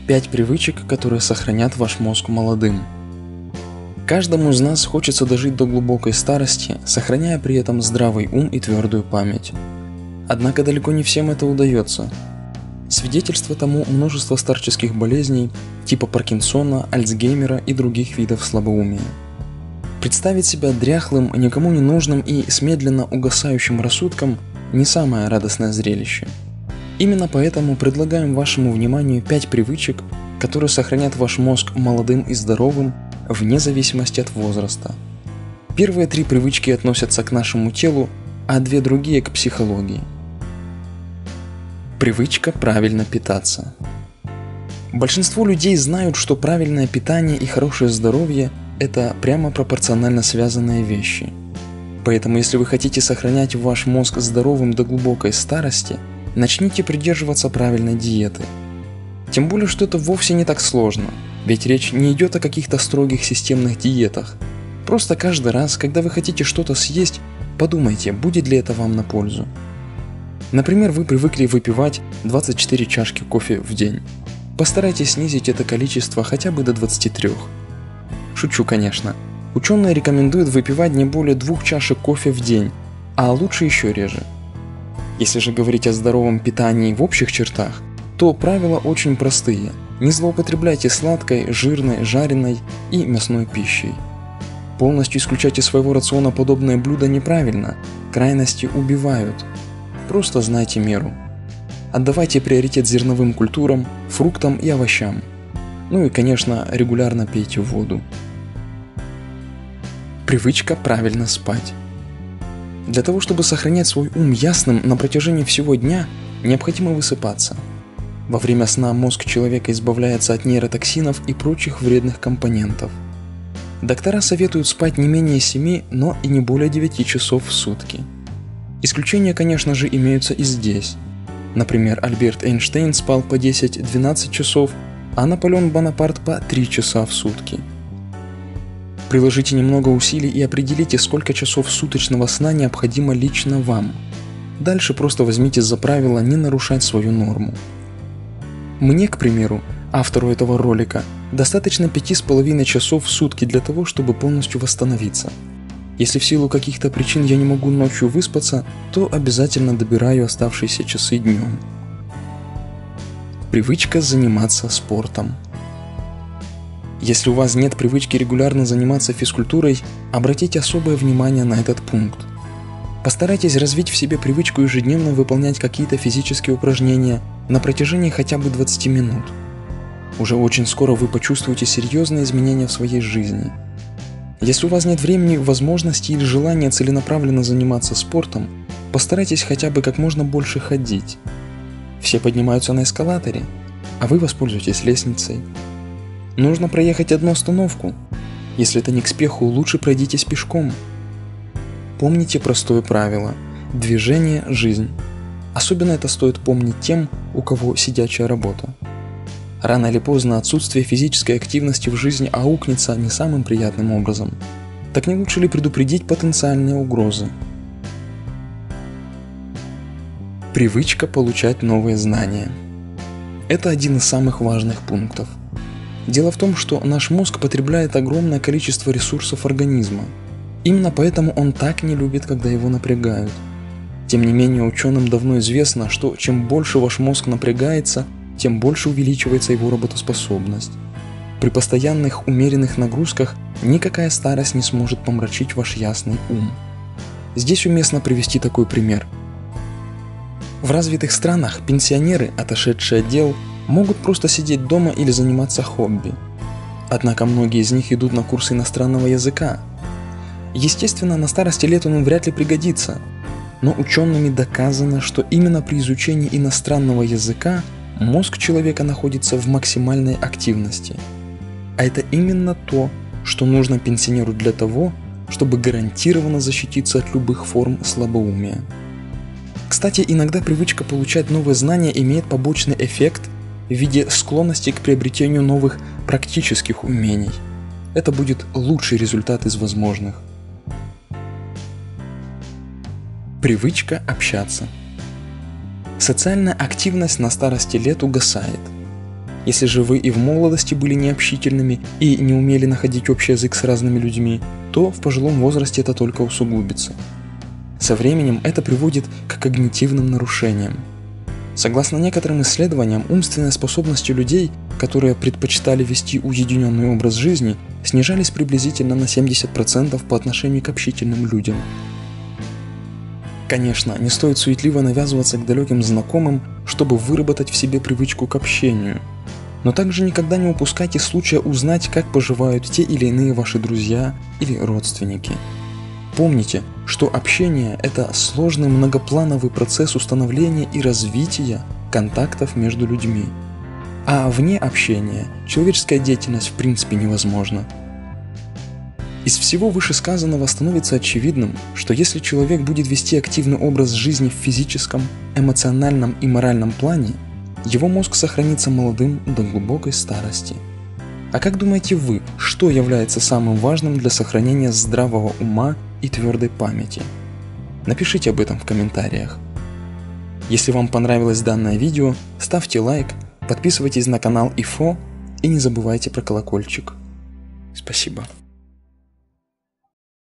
5 привычек, которые сохранят ваш мозг молодым. Каждому из нас хочется дожить до глубокой старости, сохраняя при этом здравый ум и твердую память. Однако далеко не всем это удается. Свидетельство тому множество старческих болезней типа Паркинсона, Альцгеймера и других видов слабоумия. Представить себя дряхлым, никому не нужным и с медленно угасающим рассудком не самое радостное зрелище. Именно поэтому предлагаем вашему вниманию 5 привычек, которые сохранят ваш мозг молодым и здоровым вне зависимости от возраста. Первые 3 привычки относятся к нашему телу, а 2 другие к психологии. Привычка правильно питаться. Большинство людей знают, что правильное питание и хорошее здоровье – это прямо пропорционально связанные вещи. Поэтому, если вы хотите сохранять ваш мозг здоровым до глубокой старости, начните придерживаться правильной диеты. Тем более, что это вовсе не так сложно, ведь речь не идет о каких-то строгих системных диетах. Просто каждый раз, когда вы хотите что-то съесть, подумайте, будет ли это вам на пользу. Например, вы привыкли выпивать 24 чашки кофе в день. Постарайтесь снизить это количество хотя бы до 23. Шучу, конечно. Ученые рекомендуют выпивать не более 2 чашек кофе в день, а лучше еще реже. Если же говорить о здоровом питании в общих чертах, то правила очень простые. Не злоупотребляйте сладкой, жирной, жареной и мясной пищей. Полностью исключать из своего рациона подобные блюда неправильно, крайности убивают. Просто знайте меру. Отдавайте приоритет зерновым культурам, фруктам и овощам. Ну и, конечно, регулярно пейте воду. Привычка правильно спать. Для того, чтобы сохранять свой ум ясным на протяжении всего дня, необходимо высыпаться. Во время сна мозг человека избавляется от нейротоксинов и прочих вредных компонентов. Доктора советуют спать не менее 7, но и не более 9 часов в сутки. Исключения, конечно же, имеются и здесь. Например, Альберт Эйнштейн спал по 10-12 часов, а Наполеон Бонапарт по 3 часа в сутки. Приложите немного усилий и определите, сколько часов суточного сна необходимо лично вам. Дальше просто возьмите за правило не нарушать свою норму. Мне, к примеру, автору этого ролика, достаточно 5,5 часов в сутки для того, чтобы полностью восстановиться. Если в силу каких-то причин я не могу ночью выспаться, то обязательно добираю оставшиеся часы днем. Привычка заниматься спортом. Если у вас нет привычки регулярно заниматься физкультурой, обратите особое внимание на этот пункт. Постарайтесь развить в себе привычку ежедневно выполнять какие-то физические упражнения на протяжении хотя бы 20 минут. Уже очень скоро вы почувствуете серьезные изменения в своей жизни. Если у вас нет времени, возможности или желания целенаправленно заниматься спортом, постарайтесь хотя бы как можно больше ходить. Все поднимаются на эскалаторе, а вы воспользуетесь лестницей. Нужно проехать одну остановку. Если это не к спеху, лучше пройдитесь пешком. Помните простое правило – движение – жизнь. Особенно это стоит помнить тем, у кого сидячая работа. Рано или поздно отсутствие физической активности в жизни аукнется не самым приятным образом. Так не лучше ли предупредить потенциальные угрозы? Привычка получать новые знания. Это один из самых важных пунктов. Дело в том, что наш мозг потребляет огромное количество ресурсов организма. Именно поэтому он так не любит, когда его напрягают. Тем не менее, ученым давно известно, что чем больше ваш мозг напрягается, тем больше увеличивается его работоспособность. При постоянных умеренных нагрузках никакая старость не сможет помрачить ваш ясный ум. Здесь уместно привести такой пример. В развитых странах пенсионеры, отошедшие от дел, могут просто сидеть дома или заниматься хобби. Однако многие из них идут на курсы иностранного языка. Естественно, на старости лет он им вряд ли пригодится, но учеными доказано, что именно при изучении иностранного языка мозг человека находится в максимальной активности. А это именно то, что нужно пенсионеру для того, чтобы гарантированно защититься от любых форм слабоумия. Кстати, иногда привычка получать новые знания имеет побочный эффект в виде склонности к приобретению новых практических умений. Это будет лучший результат из возможных. Привычка общаться. Социальная активность на старости лет угасает. Если же вы и в молодости были необщительными и не умели находить общий язык с разными людьми, то в пожилом возрасте это только усугубится. Со временем это приводит к когнитивным нарушениям. Согласно некоторым исследованиям, умственные способности людей, которые предпочитали вести уединенный образ жизни, снижались приблизительно на 70% по отношению к общительным людям. Конечно, не стоит суетливо навязываться к далеким знакомым, чтобы выработать в себе привычку к общению. Но также никогда не упускайте случая узнать, как поживают те или иные ваши друзья или родственники. Помните, что общение – это сложный многоплановый процесс установления и развития контактов между людьми. А вне общения человеческая деятельность в принципе невозможна. Из всего вышесказанного становится очевидным, что если человек будет вести активный образ жизни в физическом, эмоциональном и моральном плане, его мозг сохранится молодым до глубокой старости. А как думаете вы, что является самым важным для сохранения здравого ума и твердой памяти? Напишите об этом в комментариях. Если вам понравилось данное видео, ставьте лайк, подписывайтесь на канал ИФО и не забывайте про колокольчик. Спасибо.